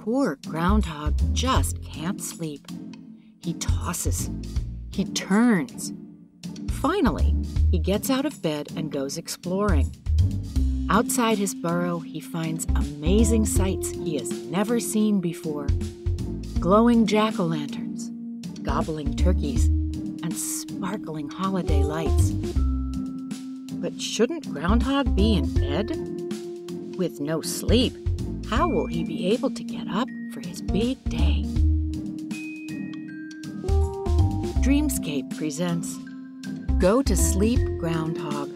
Poor Groundhog just can't sleep. He tosses. He turns. Finally, he gets out of bed and goes exploring. Outside his burrow, he finds amazing sights he has never seen before. Glowing jack-o'-lanterns, gobbling turkeys, and sparkling holiday lights. But shouldn't Groundhog be in bed? With no sleep, how will he be able to get up for his big day? Dreamscape presents Go to Sleep, Groundhog.